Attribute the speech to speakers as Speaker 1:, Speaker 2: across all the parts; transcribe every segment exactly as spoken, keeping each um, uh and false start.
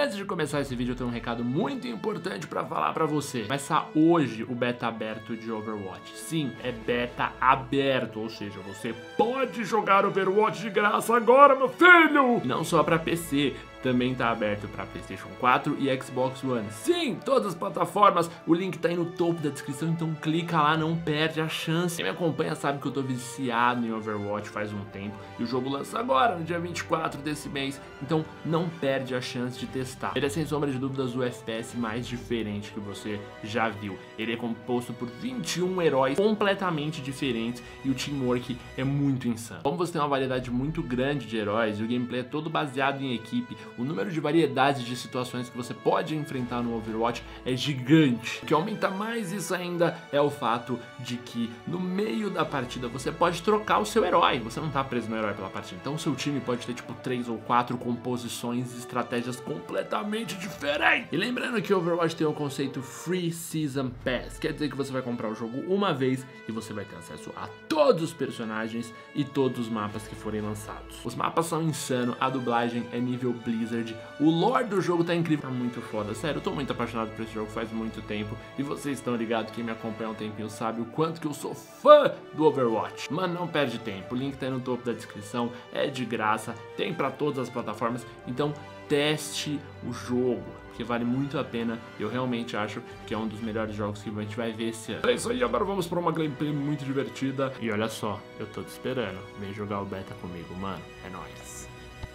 Speaker 1: antes de começar esse vídeo eu tenho um recado muito importante pra falar pra você. Começa hoje o beta aberto de Overwatch. Sim, é beta aberto, ou seja, você pode jogar Overwatch de graça agora, meu filho! E não só pra P C, também tá aberto para PlayStation quatro e Xbox One. Sim, todas as plataformas, o link tá aí no topo da descrição, então clica lá, não perde a chance. Quem me acompanha sabe que eu tô viciado em Overwatch faz um tempo e o jogo lança agora, no dia vinte e quatro desse mês, então não perde a chance de testar. Ele é sem sombra de dúvidas o F P S mais diferente que você já viu. Ele é composto por vinte e um heróis completamente diferentes e o teamwork é muito insano. Como você tem uma variedade muito grande de heróis e o gameplay é todo baseado em equipe, o número de variedades de situações que você pode enfrentar no Overwatch é gigante. O que aumenta mais isso ainda é o fato de que no meio da partida você pode trocar o seu herói. Você não tá preso no herói pela partida, então o seu time pode ter tipo três ou quatro composições e estratégias completamente diferentes. E lembrando que o Overwatch tem o conceito Free Season Pass, quer dizer que você vai comprar o jogo uma vez e você vai ter acesso a todos os personagens e todos os mapas que forem lançados. Os mapas são insanos, a dublagem é nível Blizzard, o lore do jogo tá incrível, tá muito foda, sério, eu tô muito apaixonado por esse jogo faz muito tempo e vocês estão ligados, quem me acompanha há um tempinho sabe o quanto que eu sou fã do Overwatch. Mano, não perde tempo, o link tá aí no topo da descrição, é de graça, tem pra todas as plataformas, então teste o jogo, porque vale muito a pena. Eu realmente acho que é um dos melhores jogos que a gente vai ver esse ano. É isso aí, agora vamos pra uma gameplay muito divertida. E olha só, eu tô te esperando, vem jogar o beta comigo, mano, é nóis.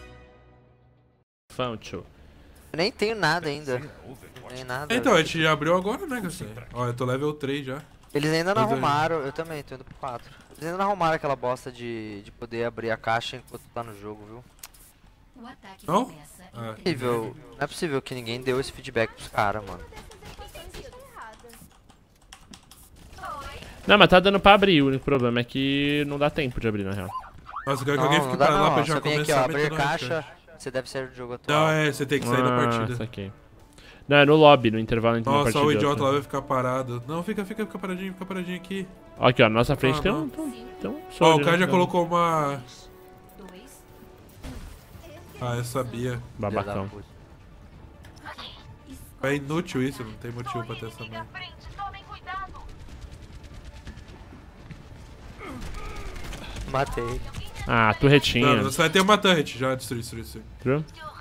Speaker 1: Fancho.
Speaker 2: Eu nem tenho nada ainda. Nem nada.
Speaker 3: Então, a gente abriu agora, né, Gastei? Ó, eu tô level três já.
Speaker 2: Eles ainda não
Speaker 3: Pois é.
Speaker 2: arrumaram, eu também, tô indo pro quatro. Eles ainda não arrumaram aquela bosta de, de poder abrir a caixa enquanto tá no jogo, viu?
Speaker 3: Não?
Speaker 2: Não
Speaker 3: Ah.
Speaker 2: é possível, não é possível que ninguém deu esse feedback pros caras, mano.
Speaker 4: Não, mas tá dando pra abrir, o único problema é que não dá tempo de abrir, na real.
Speaker 3: Nossa, eu quero que
Speaker 2: Não,
Speaker 3: alguém
Speaker 2: não
Speaker 3: fique
Speaker 2: dá
Speaker 3: pra lá
Speaker 2: não,
Speaker 3: pra
Speaker 2: ó,
Speaker 3: já
Speaker 2: você vem aqui,
Speaker 3: começar
Speaker 2: ó,
Speaker 3: a
Speaker 2: abrir
Speaker 3: meter no
Speaker 2: caixa,
Speaker 3: resgate.
Speaker 2: você deve sair do jogo atual.
Speaker 3: Não, é, você tem que sair da partida.
Speaker 4: Saquei. Não, é no lobby, no intervalo entre uma
Speaker 3: Nossa,
Speaker 4: partida
Speaker 3: o
Speaker 4: e
Speaker 3: idiota
Speaker 4: outra.
Speaker 3: lá vai ficar parado. Não, fica, fica, fica paradinho, fica paradinho aqui.
Speaker 4: Ó, aqui, ó, na nossa frente
Speaker 3: Ah,
Speaker 4: tem
Speaker 3: não.
Speaker 4: um... Tem um
Speaker 3: Ó,
Speaker 4: soldier,
Speaker 3: o cara
Speaker 4: né?
Speaker 3: já colocou uma... Ah, eu sabia.
Speaker 4: Babacão.
Speaker 3: É inútil isso, não tem motivo pra ter essa merda.
Speaker 2: Matei.
Speaker 4: Ah, turretinha.
Speaker 3: Não, você vai ter uma turret, já destruí, destruí, destruí.
Speaker 4: True?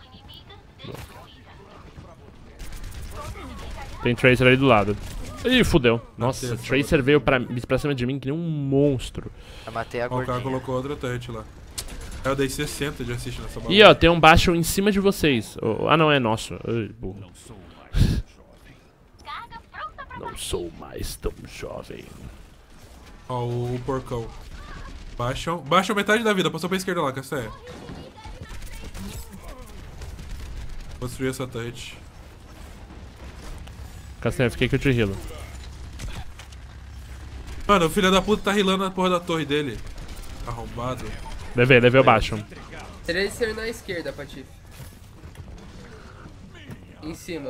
Speaker 4: Tem Tracer ali do lado. Ih, fudeu. Nossa,
Speaker 3: Matei,
Speaker 4: Tracer veio pra, pra cima de mim que nem um monstro.
Speaker 2: Eu matei a
Speaker 3: Ó, o cara
Speaker 2: gordinha.
Speaker 3: colocou outra turret lá. Eu dei sessenta de assist nessa bola.
Speaker 4: Ih, ó, tem um baixo em cima de vocês. Oh, ah, não, é nosso. Ai, burro. Não sou mais tão jovem.
Speaker 3: Ó, o, o porcão. Baixam, baixam metade da vida, passou pra esquerda lá, Castanha. Vou destruir essa turret.
Speaker 4: Castanha, fiquei que eu te rilo.
Speaker 3: Mano, o filho da puta tá rilando a porra da torre dele. Arrombado.
Speaker 4: Levei, levei o baixo.
Speaker 5: Tracer na esquerda, Patife. Em cima.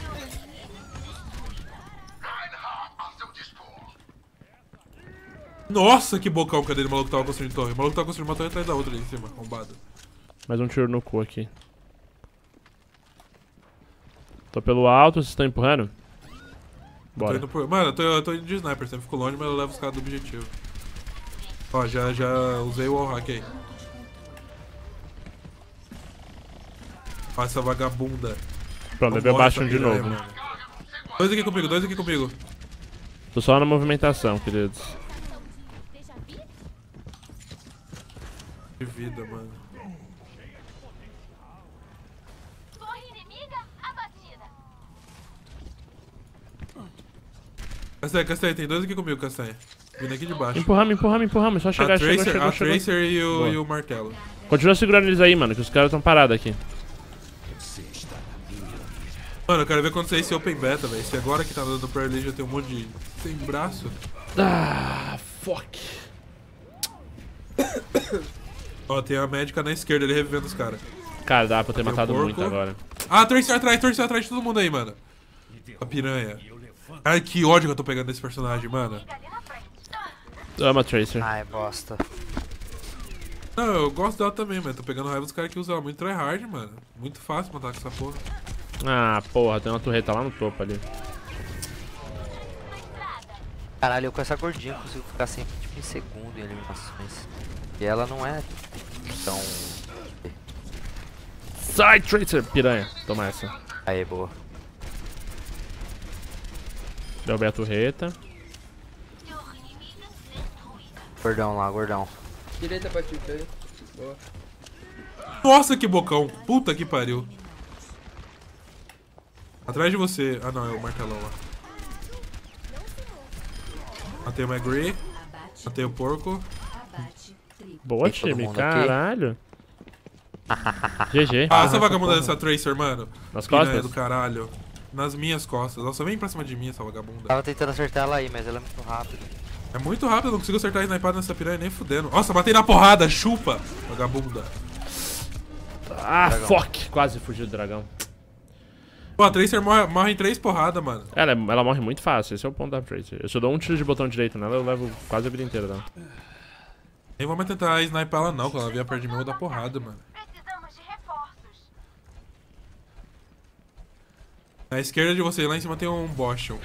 Speaker 3: Nossa, que bocão que o maluco tava construindo torre. O maluco tava construindo uma torre atrás da outra ali em cima, arrombado.
Speaker 4: Mais um tiro no cu aqui. Tô pelo alto, vocês estão empurrando?
Speaker 3: Tô
Speaker 4: Bora.
Speaker 3: indo por... Mano, eu tô, eu tô indo de sniper, sempre fico longe, mas eu levo os caras do objetivo. Ó, já, já usei o wallhack aí. Ó, essa vagabunda.
Speaker 4: Pronto, levei o
Speaker 3: Vambora,
Speaker 4: baixo
Speaker 3: essa
Speaker 4: de
Speaker 3: piranha,
Speaker 4: novo.
Speaker 3: mano. Dois aqui comigo, dois aqui comigo.
Speaker 4: Tô só na movimentação, queridos.
Speaker 3: De vida, mano. Castanha, Castanha, tem dois aqui comigo, Castanha. Vindo aqui de baixo.
Speaker 4: Empurramos, empurramos, empurramos. Só chegar,
Speaker 3: a
Speaker 4: chegou,
Speaker 3: Tracer,
Speaker 4: chegou,
Speaker 3: a
Speaker 4: chegou.
Speaker 3: Tracer e o,
Speaker 4: Boa.
Speaker 3: e o martelo.
Speaker 4: Continua segurando eles aí, mano, que os caras tão parados aqui.
Speaker 3: Mano, eu quero ver quando sair esse Open Beta, velho. Se agora que tá dando pra ele já tem um monte de... Sem braço.
Speaker 4: Ah, fuck.
Speaker 3: Ó, tem a médica na esquerda, ele revivendo os caras.
Speaker 4: Cara, dá pra ter
Speaker 3: Tem um
Speaker 4: matado
Speaker 3: porco.
Speaker 4: muito agora.
Speaker 3: Ah, Tracer atrás, Tracer atrás de todo mundo aí, mano. A piranha. Ai, que ódio que eu tô pegando desse personagem, mano.
Speaker 4: Ama Tracer.
Speaker 2: Ai, bosta.
Speaker 3: Não, eu gosto dela também, mano. Tô pegando raiva dos caras que usam ela muito tryhard, mano. Muito fácil matar com essa porra.
Speaker 4: Ah, porra, tem uma torreta lá no topo ali.
Speaker 2: Caralho, eu com essa gordinha consigo ficar sempre tipo, em segundo em eliminações. E ela não é tão...
Speaker 4: Sai, Tracer, piranha. Toma essa.
Speaker 2: Aí, boa.
Speaker 4: Derrubei a torreta.
Speaker 2: Gordão lá, gordão.
Speaker 5: Direita pra ti, aí. Boa.
Speaker 3: Nossa, que bocão. Puta que pariu. Atrás de você. Ah, não, é o martelão lá. Matei o McGree. Matei o porco.
Speaker 4: Boa,
Speaker 2: Tem todo
Speaker 4: time.
Speaker 2: mundo aqui?
Speaker 4: Caralho. G G.
Speaker 3: Ah, essa vagabunda dessa Tracer, mano.
Speaker 4: Nas
Speaker 3: Piranha
Speaker 4: costas?
Speaker 3: do caralho. Nas minhas costas. Nossa, vem pra cima de mim essa vagabunda.
Speaker 2: Tava tentando acertar ela aí, mas ela é muito rápida.
Speaker 3: É muito rápido, eu não consigo acertar a snipada nessa piranha nem fudendo. Nossa, matei na porrada, chupa, vagabunda.
Speaker 4: Ah,
Speaker 2: Dragão.
Speaker 4: fuck. Quase fugiu do dragão.
Speaker 3: Pô, a Tracer morre, morre em três porradas, mano.
Speaker 4: Ela, é- ela morre muito fácil, esse é o ponto da Tracer. Eu só dou um tiro de botão direito nela, eu levo quase a vida inteira dela.
Speaker 3: Nem vou mais tentar sniper ela não, quando ela vier perto de mim eu vou dar porrada, mano.
Speaker 6: Precisamos de reforços.
Speaker 3: Na esquerda de você, lá em cima tem um Boschel.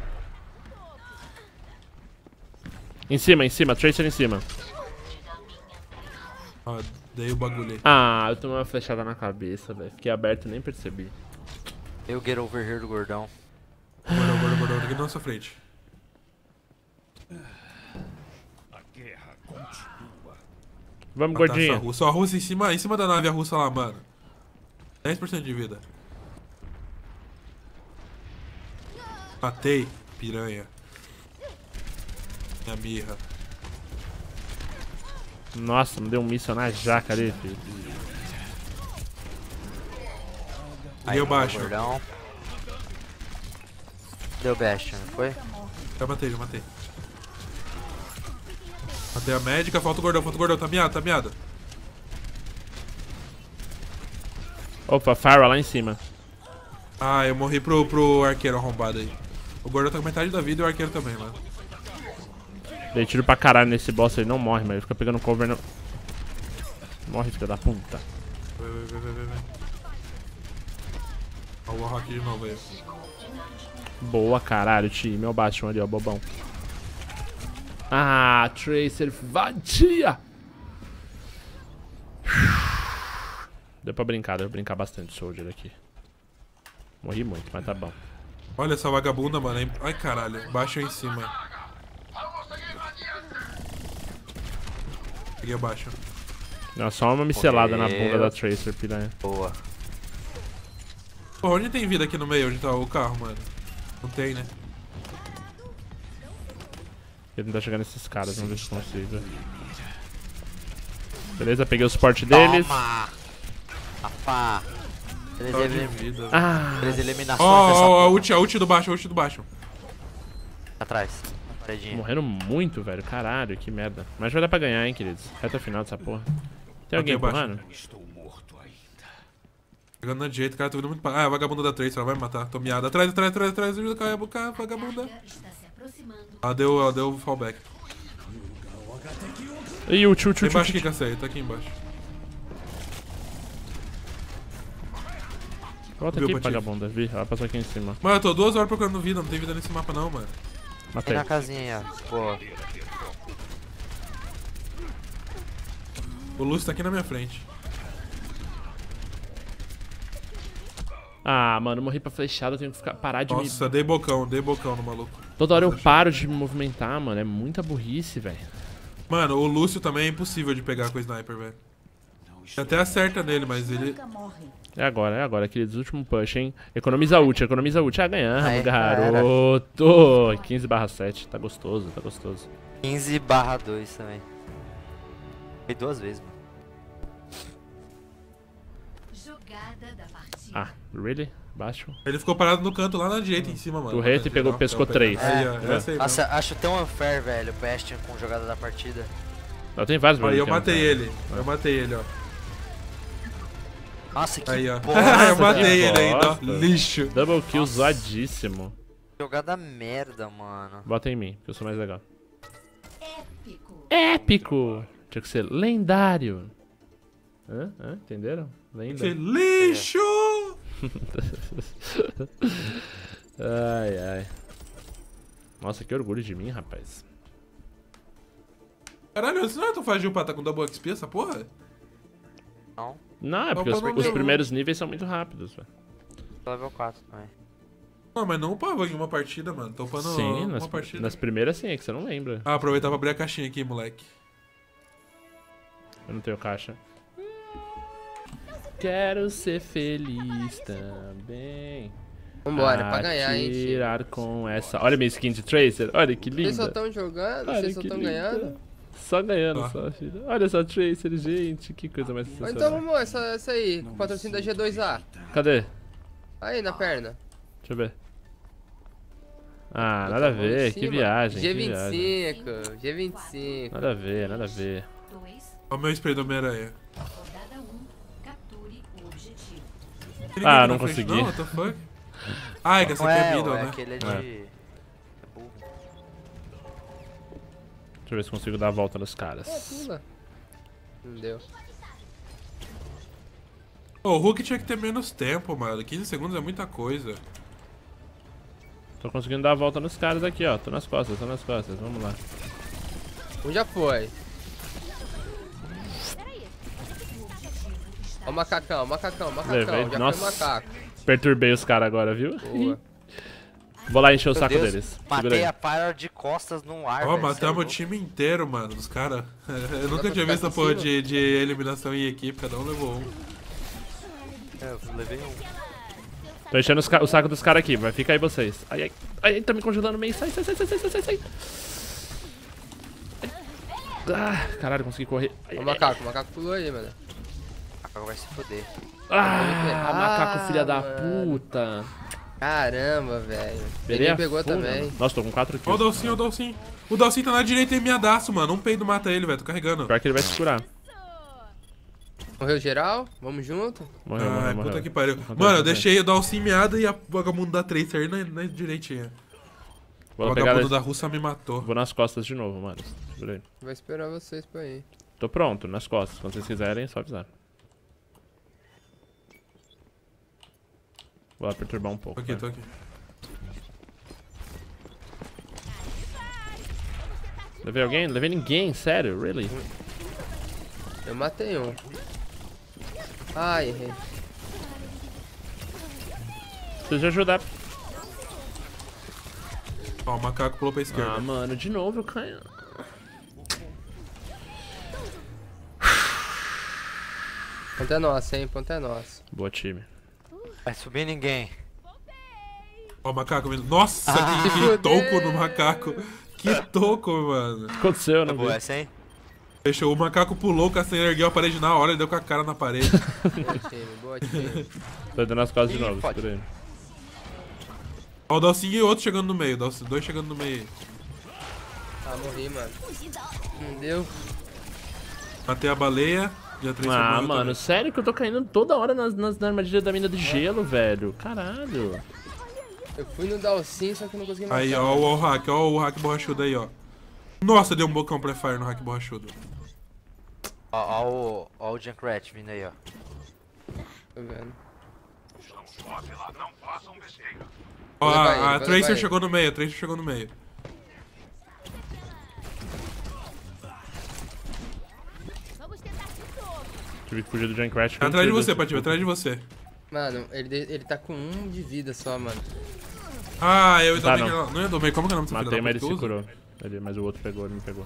Speaker 4: Em cima, em cima, Tracer em cima.
Speaker 3: Ó, dei o bagulho aí.
Speaker 4: Ah, eu tomei uma flechada na cabeça, velho. Fiquei aberto e nem percebi.
Speaker 2: Eu get over here do gordão.
Speaker 3: Gordão, gordão, gordão, aqui na nossa frente.
Speaker 4: Vamos,
Speaker 3: Matar essa
Speaker 4: gordinha.
Speaker 3: russa. Ó, a russa em cima, em cima da nave, a russa lá, mano. dez por cento de vida. Matei, piranha. Minha mirra.
Speaker 4: Nossa, me deu um míssil na jaca ali, filho.
Speaker 3: Peguei o baixo.
Speaker 2: Gordão. Deu Bastion, não foi?
Speaker 3: Já matei, já matei. Matei a médica, falta o gordão, falta o gordão. Tá miado, tá miado.
Speaker 4: Opa, Pharah lá em cima.
Speaker 3: Ah, eu morri pro, pro arqueiro arrombado aí. O gordão tá com metade da vida e o arqueiro também, mano.
Speaker 4: Dei tiro pra caralho nesse boss, ele não morre, mas ele fica pegando cover no... Morre, filho da puta.
Speaker 3: Vai, vai, vai, vai, vai, vai. Ó, o Warhawk de novo aí.
Speaker 4: Boa, caralho, time. Olha o Bastion ali, ó, bobão. Ah, Tracer vadia! Deu pra brincar, deu pra brincar bastante Soldier aqui. Morri muito, mas tá bom.
Speaker 3: Olha essa vagabunda, mano. hein? Ai, caralho. Baixa em cima. Peguei abaixo.
Speaker 4: Não, só uma micelada na
Speaker 2: Morreu.
Speaker 4: bunda da Tracer, piranha.
Speaker 2: Boa.
Speaker 3: Pô, onde tem vida aqui no meio? Onde tá o carro, mano? Não tem, né?
Speaker 4: Ele tentar chegar nesses caras, vamos ver se consigo. Beleza, peguei o suporte deles.
Speaker 2: Toma! Rapá! Três,
Speaker 3: Só de
Speaker 2: elim...
Speaker 3: vida.
Speaker 4: Ah,
Speaker 2: Três eliminações
Speaker 3: Ó,
Speaker 2: dessa
Speaker 3: ó, ó, a
Speaker 2: porra.
Speaker 3: ult, a ult do baixo, a ult do baixo.
Speaker 2: Atrás. Na paredinha.
Speaker 4: morrendo muito, velho. Caralho, que merda. Mas vai dar pra ganhar, hein, queridos. Reta final dessa porra. Tem alguém
Speaker 3: Ok, baixo.
Speaker 4: empurrando?
Speaker 3: Chegando na direita, o cara tá vindo muito pra... Ah, é a vagabunda da Tracer, ela vai me matar. Tô miado. Atrás, atrás, atrás, atrás. Ajuda, cai a boca, vagabunda. Ela deu, ela deu fallback.
Speaker 4: Ih, ult, ult,
Speaker 3: Tá
Speaker 4: ult,
Speaker 3: embaixo aqui,
Speaker 4: ult.
Speaker 3: Cacei. Tá aqui embaixo.
Speaker 4: Volta
Speaker 3: Viu,
Speaker 4: aqui,
Speaker 3: Patife?
Speaker 4: vagabunda. Vi, ela passou aqui em cima.
Speaker 3: Mano, eu tô duas horas procurando vida. Não tem vida nesse mapa, não, mano.
Speaker 2: Tem
Speaker 4: Matei.
Speaker 2: na casinha aí, ó. Boa.
Speaker 3: O Lúcio tá aqui na minha frente.
Speaker 4: Ah, mano, morri pra flechada, eu tenho que ficar, parar de
Speaker 3: Nossa, dei bocão, dei bocão no maluco.
Speaker 4: me... Toda hora eu paro de me movimentar, mano. É muita burrice, velho.
Speaker 3: Mano, o Lúcio também é impossível de pegar com o sniper, velho. Até acerta nele, mas ele...
Speaker 4: É agora, é agora, aqueles últimos push, hein? Economiza ult, economiza ult. Ah, ganhamos,
Speaker 2: Aí, já era.
Speaker 4: garoto. quinze barra sete, tá gostoso, tá gostoso.
Speaker 2: quinze barra dois também. Foi duas vezes, mano.
Speaker 6: Jogada da partida.
Speaker 4: Ah, really? Baixo.
Speaker 3: Ele ficou parado no canto lá na direita em cima, mano.
Speaker 4: Torreta e pegou-
Speaker 3: Ó,
Speaker 4: pescou
Speaker 3: tava pegando.
Speaker 4: três.
Speaker 3: Aí,
Speaker 2: É.
Speaker 3: ó, essa aí,
Speaker 2: Nossa,
Speaker 3: mesmo.
Speaker 2: acho tão unfair, velho, o Bastion com jogada da partida.
Speaker 4: Eu tenho vários
Speaker 3: Aí
Speaker 4: bagulho
Speaker 3: eu
Speaker 4: que não
Speaker 3: matei
Speaker 4: tenho.
Speaker 3: ele. Eu matei ele, ó.
Speaker 2: Nossa, que
Speaker 3: Aí, ó.
Speaker 2: bosta,
Speaker 3: eu matei
Speaker 2: velho.
Speaker 3: ele ainda, ó.
Speaker 4: bosta.
Speaker 3: Lixo.
Speaker 4: Double kill
Speaker 2: Nossa.
Speaker 4: zoadíssimo.
Speaker 2: Jogada merda, mano.
Speaker 4: Bota em mim, que eu sou mais legal.
Speaker 6: Épico.
Speaker 4: Épico! Tinha que ser lendário. Hã? Hã? Entenderam?
Speaker 3: Que
Speaker 4: Lenda.
Speaker 3: lixo!
Speaker 4: Ai, ai. Nossa, que orgulho de mim, rapaz.
Speaker 3: Caralho, isso não é tão fácil pra estar com double X P essa porra?
Speaker 2: Não,
Speaker 4: Não, é porque os,
Speaker 3: Opa,
Speaker 4: os
Speaker 3: não.
Speaker 4: primeiros níveis são muito rápidos, velho.
Speaker 2: level quatro também.
Speaker 3: Não, mas não upava em uma partida, mano. Tô upando
Speaker 4: Sim,
Speaker 3: uma
Speaker 4: nas,
Speaker 3: partida.
Speaker 4: nas primeiras sim, é que você não lembra.
Speaker 3: Ah, aproveitar pra abrir a caixinha aqui, moleque.
Speaker 4: Eu não tenho caixa. Quero ser feliz também.
Speaker 5: Vambora, é pra ganhar, hein, tio.
Speaker 4: Tirar com essa. Olha minha skin de Tracer. Olha que
Speaker 5: Vocês só
Speaker 4: linda.
Speaker 5: tão jogando,
Speaker 4: Olha
Speaker 5: vocês só
Speaker 4: que
Speaker 5: tão
Speaker 4: linda.
Speaker 5: ganhando.
Speaker 4: Só ganhando,
Speaker 3: Ó.
Speaker 4: só, filho. Olha só, Tracer, gente. Que coisa mais
Speaker 5: Ou
Speaker 4: sensacional.
Speaker 5: então vamos, essa, essa aí, com o patrocínio da G dois A.
Speaker 4: Cadê?
Speaker 5: Aí, na perna.
Speaker 4: Deixa eu ver. Ah,
Speaker 5: Eu
Speaker 4: nada a
Speaker 5: tô em
Speaker 4: ver.
Speaker 5: cima.
Speaker 4: Que viagem.
Speaker 5: G
Speaker 4: que
Speaker 5: vinte e
Speaker 4: viagem.
Speaker 5: cinco, G vinte e cinco.
Speaker 4: Nada a ver, nada a ver.
Speaker 6: dois.
Speaker 3: Olha o meu spray do Homem-Aranha.
Speaker 6: Rodada um. Capture o objetivo.
Speaker 3: Tem ninguém
Speaker 4: Ah,
Speaker 3: aqui
Speaker 4: não
Speaker 3: na frente,
Speaker 4: consegui.
Speaker 3: Não, what the fuck? Ah, é que essa
Speaker 2: Não
Speaker 3: aqui é
Speaker 2: é,
Speaker 3: middle,
Speaker 2: é
Speaker 3: né?
Speaker 2: aquele é de...
Speaker 4: É.
Speaker 2: é burro.
Speaker 4: Deixa eu ver se consigo dar a volta nos caras.
Speaker 5: Pula. Não deu.
Speaker 3: Ô, o Hulk tinha que ter menos tempo, mano. quinze segundos é muita coisa.
Speaker 4: Tô conseguindo dar a volta nos caras aqui, ó. Tô nas costas, tô nas costas. Vamos lá.
Speaker 5: Um já foi. Ó o macacão, macacão, macacão.
Speaker 4: Levei.
Speaker 5: Já
Speaker 4: Nossa.
Speaker 5: foi macaco.
Speaker 4: Perturbei os caras agora, viu?
Speaker 5: Boa.
Speaker 4: Vou lá encher o
Speaker 2: Meu
Speaker 4: saco
Speaker 2: Deus,
Speaker 4: deles. Segura
Speaker 2: matei
Speaker 4: aí.
Speaker 2: a Pyre de costas num ar,
Speaker 3: Ó,
Speaker 2: velho, cê é
Speaker 3: matamos o
Speaker 2: louco.
Speaker 3: time inteiro, mano, dos caras. Eu nunca
Speaker 5: pra
Speaker 3: tinha
Speaker 5: ficar
Speaker 3: visto essa
Speaker 5: aqui em
Speaker 3: porra
Speaker 5: cima?
Speaker 3: de, de eliminação em equipe, cada um levou um.
Speaker 2: É, eu levei um.
Speaker 4: Tô enchendo os ca- o saco dos caras aqui, vai. Fica aí vocês. Ai, ai. Ai, ai, tá me congelando meio. Sai, sai, sai, sai, sai, sai, sai, sai. Ai. Ah, caralho, consegui correr. Ai,
Speaker 5: Ó o
Speaker 4: ai,
Speaker 5: macaco, o macaco pulou aí, mano.
Speaker 2: Agora vai se foder.
Speaker 4: Ah,
Speaker 5: Ah,
Speaker 4: macaco filha da
Speaker 5: mano.
Speaker 4: puta.
Speaker 5: Caramba, velho.
Speaker 4: Perei
Speaker 5: Ele
Speaker 4: a
Speaker 5: pegou
Speaker 4: funda.
Speaker 5: também.
Speaker 4: Nossa, tô com quatro
Speaker 3: Ó o
Speaker 4: kills.
Speaker 3: Dalsin, ó o Dalsin. O Dalsin tá na direita e miadaço, mano. Um peido mata ele, velho. Tô carregando.
Speaker 4: Pior que ele vai se curar.
Speaker 5: Morreu geral? Vamos junto?
Speaker 4: Morreu, morreu,
Speaker 3: Ai,
Speaker 4: morreu.
Speaker 3: puta que pariu.
Speaker 4: Acontece,
Speaker 3: Mano, eu
Speaker 4: acontece.
Speaker 3: deixei o Dalsin miado e a vagabundo da Tracer na, na direitinha. O
Speaker 4: Vou pegar
Speaker 3: vagabundo
Speaker 4: das...
Speaker 3: da Russa me matou.
Speaker 4: Vou nas costas de novo, mano. Segura aí.
Speaker 5: Vai esperar vocês pra ir.
Speaker 4: Tô pronto, nas costas. Quando vocês quiserem, é só avisar. Vou lá perturbar um pouco.
Speaker 3: Tô aqui,
Speaker 4: né?
Speaker 3: tô aqui.
Speaker 4: Levei alguém? Levei ninguém, sério? Really?
Speaker 5: Eu matei um. Ai, errei.
Speaker 4: Preciso de ajudar.
Speaker 3: Ó, o macaco pulou pra esquerda.
Speaker 4: Ah, mano, de novo eu caio.
Speaker 5: Ponto é nosso, hein? Ponto é nosso.
Speaker 4: Boa, time.
Speaker 2: Vai subir ninguém.
Speaker 3: Ó, o macaco vindo. Nossa,
Speaker 4: Ah.
Speaker 3: que, que toco no macaco. Que toco, mano.
Speaker 4: O que aconteceu? Eu não
Speaker 2: Boa
Speaker 4: vi.
Speaker 2: essa, hein?
Speaker 3: Fechou. O macaco pulou, o Castanheira ergueu a parede na hora e deu com a cara na parede.
Speaker 5: Boa time, boa time.
Speaker 4: Tô dando as costas de
Speaker 2: Ih,
Speaker 4: novo,
Speaker 2: pode.
Speaker 4: segura aí.
Speaker 3: Ó, o Dalsin e outro chegando no meio. Dalsin, dois chegando no meio.
Speaker 5: Ah, morri, mano. Não deu.
Speaker 3: Matei a baleia. E a Tracer
Speaker 4: Ah,
Speaker 3: morreu
Speaker 4: mano,
Speaker 3: também.
Speaker 4: sério que eu tô caindo toda hora nas, nas, na armadilha da mina de gelo, velho. Caralho.
Speaker 5: Eu fui no Dalsin, só que não consegui matar.
Speaker 3: Aí, ó, ó o hack. Ó o hack borrachudo aí, ó. Nossa, deu um bocão pré-fire no hack borrachudo.
Speaker 2: Ó, ó o, ó o Junkrat vindo aí, ó.
Speaker 5: Tô vendo.
Speaker 3: Ó,
Speaker 5: Vou levar
Speaker 3: a,
Speaker 5: ele,
Speaker 3: a
Speaker 5: vou
Speaker 3: Tracer
Speaker 5: levar ele.
Speaker 3: chegou no meio, a Tracer chegou no meio.
Speaker 4: Tive que fugir do Junkrat.
Speaker 3: Tá atrás de você, Patiba, atrás de você.
Speaker 5: Mano, ele, ele tá com um de vida só, mano.
Speaker 3: Ah, eu
Speaker 4: Tá,
Speaker 3: também.
Speaker 4: não.
Speaker 3: Não, não ia dormir. Como que é o nome dessa filha
Speaker 4: Matei,
Speaker 3: da
Speaker 4: mas ele
Speaker 3: puta
Speaker 4: se
Speaker 3: que usa?
Speaker 4: curou. Ele, mas o outro pegou, ele me pegou.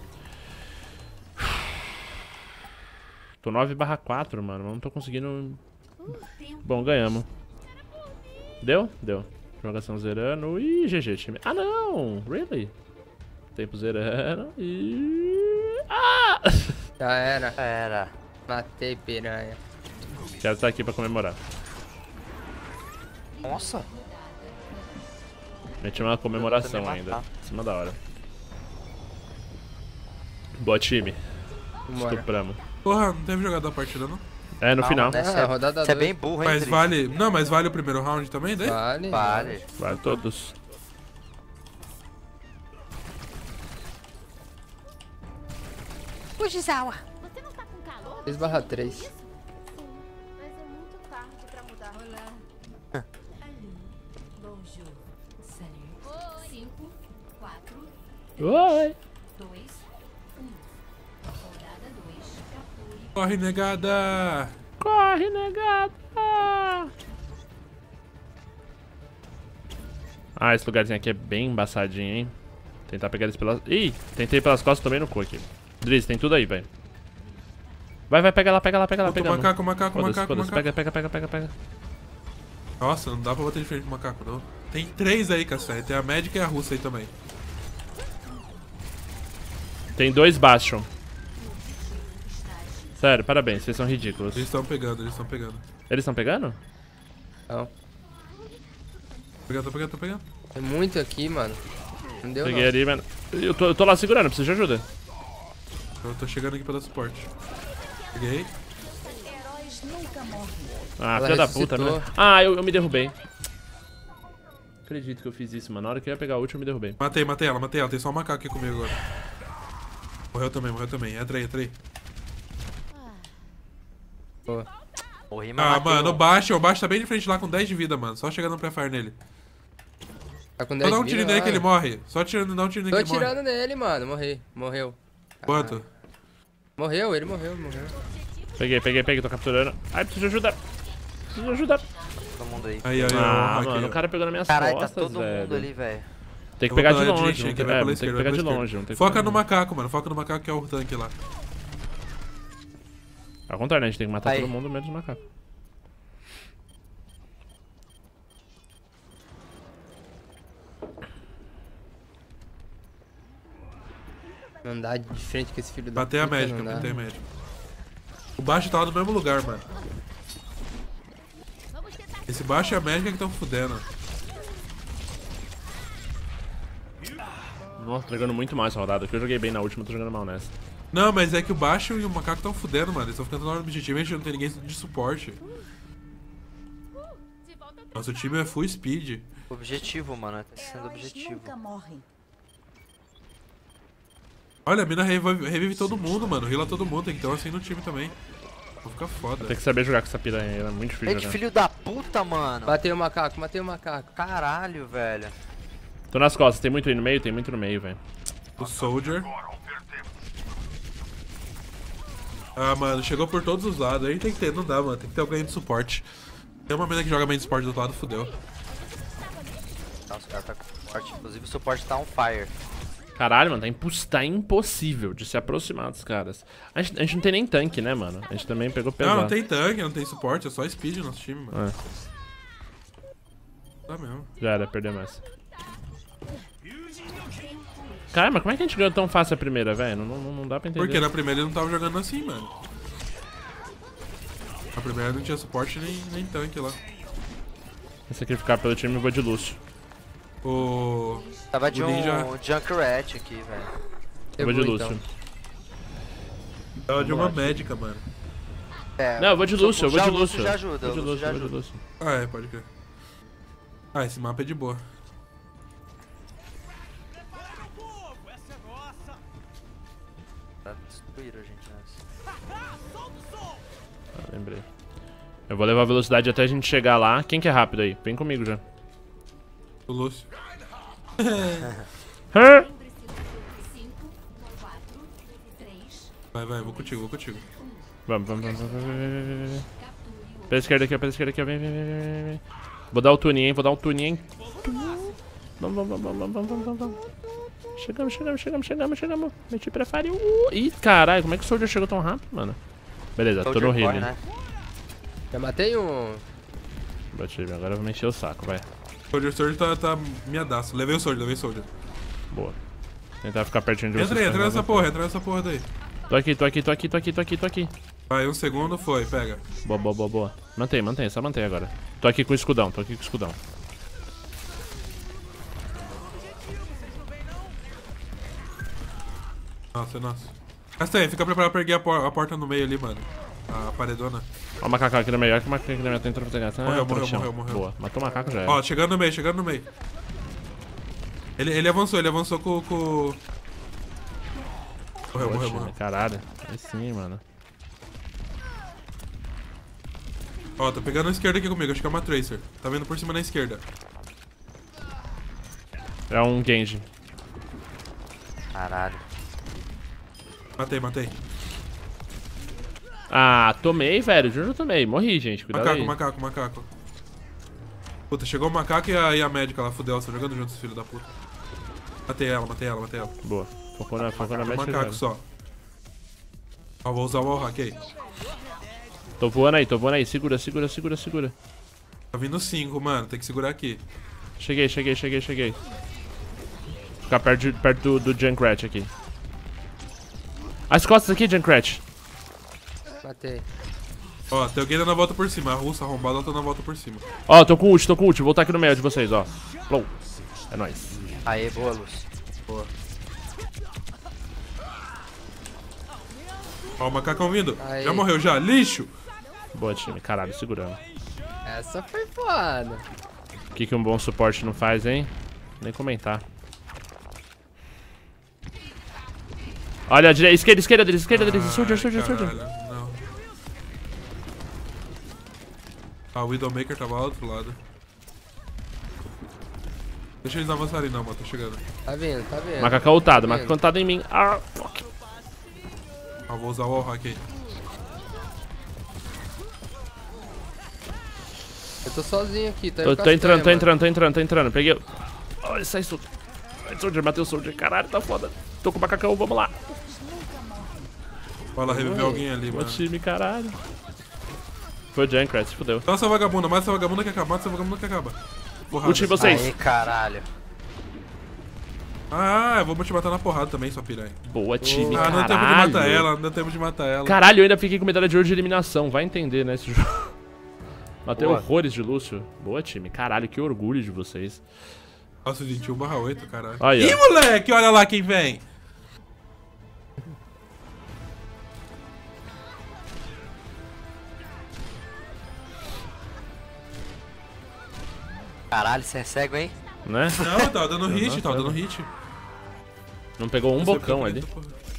Speaker 4: Tô nove barra quatro, mano. Não tô conseguindo... Bom, ganhamos. Deu? Deu. Jogação zerando. Ih, G G, time. Ah, não! Really? Tempo zerando. E... Ah!
Speaker 5: Já era.
Speaker 2: Era.
Speaker 5: Matei piranha.
Speaker 4: Quero estar aqui pra comemorar.
Speaker 2: Nossa.
Speaker 4: Meti uma comemoração
Speaker 2: também
Speaker 4: ainda.
Speaker 2: matar.
Speaker 4: Em cima da hora. Boa, time.
Speaker 5: Vambora.
Speaker 4: Estupramos.
Speaker 3: Porra, não teve jogado a partida, não?
Speaker 4: É, no
Speaker 2: Calma,
Speaker 4: final.
Speaker 2: né?
Speaker 5: Ah, rodada
Speaker 2: Você é
Speaker 5: dois.
Speaker 2: bem burro, hein,
Speaker 3: Mas
Speaker 2: Dri?
Speaker 3: vale. Não, mas vale o primeiro round também, daí?
Speaker 5: Vale.
Speaker 2: Vale.
Speaker 4: Vai todos.
Speaker 7: Fujisawa. Você não tá com calor?
Speaker 5: seis barra três.
Speaker 7: Mas é muito tarde pra mudar.
Speaker 6: cinco, quatro,
Speaker 4: Oi.
Speaker 6: dois, um. Rodada dois, capture.
Speaker 3: Corre, negada!
Speaker 4: Corre, negada. Ah, esse lugarzinho aqui é bem embaçadinho, hein? Tentar pegar eles pelas... Ih, tentei pelas costas, tomei no cu aqui. Driz, tem tudo aí, velho. Vai, vai, pega lá, pega lá, pega lá,
Speaker 3: Puta,
Speaker 4: pega lá.
Speaker 3: macaco, macaco,
Speaker 4: Foda-se,
Speaker 3: macaco,
Speaker 4: foda-se.
Speaker 3: macaco.
Speaker 4: Pega, pega, pega, pega, pega.
Speaker 3: Nossa, não dá pra bater de frente com o macaco, não. Tem três aí, Castanha. Tem a médica e a russa aí também.
Speaker 4: Tem dois Bastion. Sério, parabéns, vocês são ridículos.
Speaker 3: Eles estão pegando, eles estão pegando.
Speaker 4: Eles estão pegando?
Speaker 5: Não.
Speaker 3: Pegando, tô pegando, tô pegando.
Speaker 5: É muito aqui, mano. Não deu
Speaker 4: Peguei
Speaker 5: não.
Speaker 4: ali, mano. Eu tô, eu tô lá segurando, preciso de ajuda.
Speaker 3: Eu tô chegando aqui pra dar suporte. Peguei.
Speaker 4: Ah,
Speaker 5: Ela
Speaker 4: filha da
Speaker 5: ressuscitou.
Speaker 4: puta, né? Ah, eu, eu me derrubei. Acredito que eu fiz isso, mano. Na hora que eu ia pegar a ult, eu me derrubei.
Speaker 3: Matei, matei ela, matei ela. Tem só um macaco aqui comigo agora. Morreu também, morreu também. Entra aí, entra aí.
Speaker 5: Pô.
Speaker 2: Morri, mas
Speaker 3: Ah,
Speaker 2: matei
Speaker 3: mano,
Speaker 2: um.
Speaker 3: o baixo, o baixo tá bem de frente lá com dez de vida, mano. Só chegando no pré-fire nele.
Speaker 5: Tá com
Speaker 3: Só
Speaker 5: dez
Speaker 3: dá um
Speaker 5: de
Speaker 3: tiro
Speaker 5: vida
Speaker 3: nele
Speaker 5: lá.
Speaker 3: que ele morre. Só tirando, dá um tiro nele
Speaker 5: Tô
Speaker 3: que ele morre.
Speaker 5: atirando nele, mano. Morri. Morreu.
Speaker 3: Quanto?
Speaker 5: Morreu, ele morreu, morreu.
Speaker 4: Peguei, peguei, peguei, tô capturando. Ai, preciso de ajuda. Preciso de ajuda.
Speaker 2: Todo mundo aí.
Speaker 3: Aí, aí,
Speaker 4: Ah,
Speaker 3: ó.
Speaker 4: mano,
Speaker 3: aqui,
Speaker 4: o cara pegou nas minhas
Speaker 2: Caralho, tá
Speaker 4: costas,
Speaker 2: todo
Speaker 4: velho.
Speaker 2: mundo ali, velho.
Speaker 4: Tem que
Speaker 3: Eu
Speaker 4: pegar
Speaker 3: vou
Speaker 4: de
Speaker 3: dar uma
Speaker 4: longe,
Speaker 3: direita,
Speaker 4: não tem,
Speaker 3: vai
Speaker 4: é,
Speaker 3: pela
Speaker 4: tem que
Speaker 3: esquerda,
Speaker 4: pegar
Speaker 3: vai
Speaker 4: de
Speaker 3: pela
Speaker 4: longe. Não tem que
Speaker 3: Foca
Speaker 4: pegar
Speaker 3: no
Speaker 4: de-
Speaker 3: macaco, mano. Foca no macaco que é o tanque lá.
Speaker 4: Ao contrário, né? A gente tem que matar
Speaker 2: Aí.
Speaker 4: todo mundo menos o macaco.
Speaker 5: Não dá de frente com esse filho da
Speaker 3: Batei a
Speaker 5: puta,
Speaker 3: médica,
Speaker 5: não dá.
Speaker 3: batei a médica. O baixo tá lá no mesmo lugar, mano. Esse baixo e a médica que estão fudendo.
Speaker 4: Nossa, tô jogando muito mal essa rodada. Que eu joguei bem na última, tô jogando mal nessa.
Speaker 3: Não, mas é que o baixo e o macaco estão fudendo, mano. Eles estão ficando na hora do objetivo e a gente não tem ninguém de suporte. Nosso time é full speed.
Speaker 2: Objetivo, mano. Tá sendo objetivo.
Speaker 6: Nunca morrem.
Speaker 3: Olha, a mina revive, revive todo mundo, mano. Heala todo mundo. Tem que ter um assim no time também. Vou ficar foda.
Speaker 4: Tem que saber jogar com essa piranha aí, ela é muito difícil
Speaker 2: Gente,
Speaker 4: jogar.
Speaker 2: filho da puta, mano.
Speaker 5: Matei o macaco, matei o macaco.
Speaker 2: Caralho, velho.
Speaker 4: Tô nas costas, tem muito aí no meio? Tem muito no meio, velho.
Speaker 3: O Soldier. Ah, mano, chegou por todos os lados. Aí tem que ter, não dá, mano. Tem que ter alguém de suporte. Tem uma mina que joga bem de suporte do outro lado, fudeu.
Speaker 2: Nossa, o cara tá com suporte. Inclusive o suporte tá on fire.
Speaker 4: Caralho, mano, tá, impos- tá impossível de se aproximar dos caras. A gente, a gente não tem nem tanque, né, mano? A gente também pegou pesado.
Speaker 3: Não, não tem tanque, não tem suporte, é só speed no nosso time, mano.
Speaker 4: É,
Speaker 3: Tá mesmo.
Speaker 4: já era, perder mais. Cara, mas como é que a gente ganhou tão fácil a primeira, velho? Não, não, não dá pra entender.
Speaker 3: Porque na primeira ele não tava jogando assim, mano. Na primeira não tinha suporte nem, nem tanque lá.
Speaker 4: Vou sacrificar pelo time e vou de Lúcio.
Speaker 3: O...
Speaker 2: Tava de
Speaker 3: O
Speaker 2: um
Speaker 3: ninja-
Speaker 2: Junkrat aqui, velho.
Speaker 4: Eu vou de
Speaker 5: vou,
Speaker 4: Lúcio.
Speaker 5: então.
Speaker 3: Tava de uma médica, mano.
Speaker 2: É,
Speaker 4: Não, eu vou de Lúcio, eu vou
Speaker 2: já
Speaker 4: de
Speaker 2: o
Speaker 4: Lúcio.
Speaker 2: já ajuda,
Speaker 4: Vou de
Speaker 2: o
Speaker 4: Lúcio,
Speaker 2: Lúcio já
Speaker 4: vou de
Speaker 2: ajuda.
Speaker 4: Lúcio.
Speaker 3: Ah, é, pode crer. Ah, esse mapa é de boa.
Speaker 2: Tá, destruíram a gente nessa.
Speaker 4: Ah, lembrei. Eu vou levar a velocidade até a gente chegar lá. Quem que é rápido aí? Vem comigo já.
Speaker 3: O Lúcio.
Speaker 4: Hã?
Speaker 6: cinco, quatro, três,
Speaker 3: Vai, vai, vou contigo, vou contigo.
Speaker 4: Vamos, vamos, vamos, vamos, vamos, vamos.
Speaker 6: capture o
Speaker 4: Pela esquerda aqui, ó, pela esquerda aqui, ó. Vem, vem, vem, vem, vem. Vou dar o tuninho, hein? Vou dar um tuninho, hein? Vamos, vamos, vamos, vamos, vamos, vamos, vamos, vamos. Chegamos, chegamos, chegamos, chegamos, chegamos. Meti prefere. Uh, ih, caralho, como é que o Soldier chegou tão rápido, mano? Beleza, tô no
Speaker 2: Soldier
Speaker 4: healing.
Speaker 2: corre, né?
Speaker 5: Já matei um.
Speaker 4: Bati, agora eu vou mexer o saco, vai.
Speaker 3: Soldier, Soldier tá, tá miadaço. Levei o Soldier, levei o Soldier.
Speaker 4: Boa. Tentar ficar pertinho de vocês.
Speaker 3: Entra aí, entra
Speaker 4: pra
Speaker 3: nessa
Speaker 4: não-
Speaker 3: porra, entra nessa porra daí.
Speaker 4: Tô aqui, tô aqui, tô aqui, tô aqui, tô aqui, tô aqui.
Speaker 3: Vai, um segundo, foi, pega.
Speaker 4: Boa, boa, boa, boa. Mantém, mantém, só mantém agora. Tô aqui com o escudão, tô aqui com o escudão.
Speaker 3: Nossa, nossa. Castanha, fica preparado pra erguer a, por- a porta no meio ali, mano. A paredona.
Speaker 4: Ó o macaco aqui no meio, olha que o macaco aqui no meio tá entrando pra pegar. Ah,
Speaker 3: Morreu,
Speaker 4: tô no
Speaker 3: morreu,
Speaker 4: chão.
Speaker 3: morreu, morreu.
Speaker 4: Boa, matou o macaco já era.
Speaker 3: Ó, chegando no meio, chegando no meio. Ele, ele avançou, ele avançou com... com... Morreu, morreu,
Speaker 4: Poxa,
Speaker 3: morreu.
Speaker 4: caralho. Aí sim, mano.
Speaker 3: Ó, tá pegando a esquerda aqui comigo, acho que é uma Tracer. Tá vendo por cima na esquerda.
Speaker 4: É um Genji.
Speaker 2: Caralho.
Speaker 3: Matei, matei.
Speaker 4: Ah, tomei, velho. Juro, tomei. Morri, gente. Cuidado
Speaker 3: Macaco,
Speaker 4: aí.
Speaker 3: macaco, macaco. Puta, chegou o macaco e a, e a médica lá, fudeu, elas estão jogando juntos, filho da puta. Matei ela, matei ela, matei ela.
Speaker 4: Boa. Focou na, focou na
Speaker 3: Um
Speaker 4: médica.
Speaker 3: macaco só. Ó, vou usar o wallhack aí.
Speaker 4: Tô voando aí, tô voando aí. Segura, segura, segura, segura.
Speaker 3: Tá vindo cinco, mano, tem que segurar aqui.
Speaker 4: Cheguei, cheguei, cheguei, cheguei. Ficar perto, de, perto do, do Junkrat aqui. As costas aqui, Junkrat.
Speaker 5: Matei.
Speaker 3: Ó, tem alguém dando a volta por cima. A russa arrombada, ela tá dando a volta por cima.
Speaker 4: Ó, tô com ult, tô com ult. Vou voltar aqui no meio de vocês, ó. Flow. É nóis.
Speaker 2: Aê, boa, Lúcio. Boa.
Speaker 3: Ó, o macacão vindo.
Speaker 5: Aí.
Speaker 3: Já morreu, já. Lixo!
Speaker 4: Boa, time. Caralho, segurando.
Speaker 5: Essa foi foda.
Speaker 4: O que, que um bom suporte não faz, hein? Nem comentar. Olha, direita, esquerda, esquerda deles, esquerda deles. Soldier, soldier, soldier.
Speaker 3: Caralho, não. Ah, o Widowmaker tava lá do outro lado. Deixa eles avançarem não, mano. Tô chegando.
Speaker 5: Tá vendo, tá vendo.
Speaker 4: Macacão ultado,
Speaker 5: Tá
Speaker 4: macacão
Speaker 5: vendo?
Speaker 4: ultado em mim. Ah, fuck.
Speaker 3: Ah, vou usar o wallhack aí.
Speaker 5: Eu tô sozinho aqui, tá?
Speaker 4: Tô,
Speaker 5: Eu
Speaker 4: tô
Speaker 5: castanha,
Speaker 4: entrando, tô
Speaker 5: mano.
Speaker 4: entrando, tô entrando, tô entrando. Peguei. Olha, sai soldier. Sai soldier, matei o soldier. Caralho, tá foda. Tô com o macacão, vamos lá.
Speaker 3: Vai lá reviver
Speaker 5: morrer.
Speaker 3: alguém ali,
Speaker 4: Boa
Speaker 3: mano.
Speaker 4: time, caralho. Foi o Junkrat, se fudeu.
Speaker 3: Mata essa vagabunda, mata essa vagabunda que acaba, mata essa vagabunda que acaba. Porrada.
Speaker 4: Ult em vocês.
Speaker 2: Aê, caralho.
Speaker 3: Ah, eu vou te matar na porrada também, sua piranha.
Speaker 4: Boa time,
Speaker 3: Ah, não
Speaker 4: caralho.
Speaker 3: deu tempo de matar ela, não deu tempo de matar ela.
Speaker 4: Caralho, eu ainda fiquei com medalha de ouro de eliminação. Vai entender, né, esse jogo. Matei
Speaker 2: Boa.
Speaker 4: horrores de Lúcio. Boa, time. Caralho, que orgulho de vocês.
Speaker 3: Nossa, vinte e um barra oito, caralho.
Speaker 4: Aí,
Speaker 3: Ih,
Speaker 4: ó.
Speaker 3: moleque, olha lá quem vem.
Speaker 2: Caralho, você é cego, hein?
Speaker 4: Né?
Speaker 3: Não, tava dando hit,
Speaker 4: não
Speaker 3: tava
Speaker 4: tava.
Speaker 3: dando hit.
Speaker 4: Não pegou um
Speaker 3: Você
Speaker 4: bocão
Speaker 3: fica
Speaker 4: ali.
Speaker 3: bonito, porra.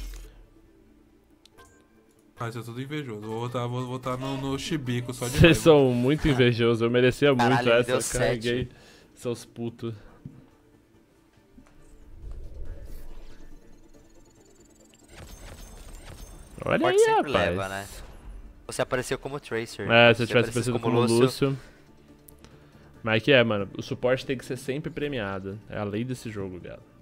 Speaker 3: Ah, isso é tudo invejoso. Vou voltar, vou voltar no, no chibico só de
Speaker 4: Vocês
Speaker 3: raiva.
Speaker 4: são muito invejosos. Eu merecia muito
Speaker 2: Caralho, ele deu
Speaker 4: essa.
Speaker 2: sete.
Speaker 4: Carreguei. Seus putos. Olha
Speaker 2: Forte
Speaker 4: aí,
Speaker 2: sempre
Speaker 4: rapaz.
Speaker 2: leva, né? Você apareceu como Tracer.
Speaker 4: É, se
Speaker 2: Você
Speaker 4: eu tivesse
Speaker 2: apareceu
Speaker 4: aparecido como Lúcio. Mas que é, mano. O suporte tem que ser sempre premiado. É a lei desse jogo, galera.